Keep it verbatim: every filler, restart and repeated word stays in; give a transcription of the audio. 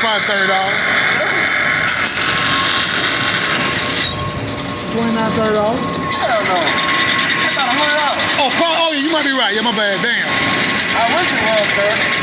probably thirty dollars. Twenty-nine, thirty dollars. Hell no. That's about a hundred dollars. Oh, oh, yeah, you might be right. Yeah, my bad. Damn. I wish it was thirty.